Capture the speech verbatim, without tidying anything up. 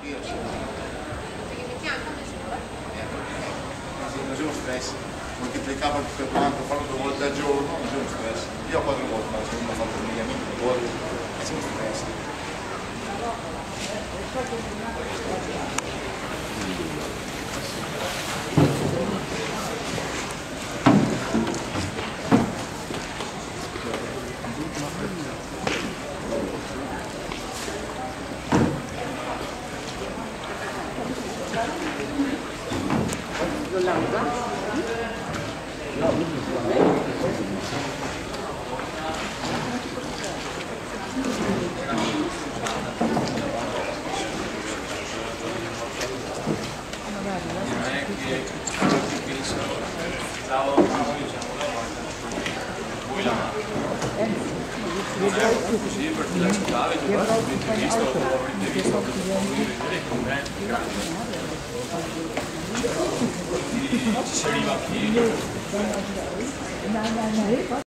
Io sì. Perché mi chiama come scuola? Eh, sì, non c'è uno stress. Moltiplicavo per quanto, farlo due volte al giorno, non c'è uno stress. Io ho quattro volte, ma la seconda ho fatto con gli amici due volte, c'è uno stress. Così perché la città avete visto avete visto ci si arriva a piedi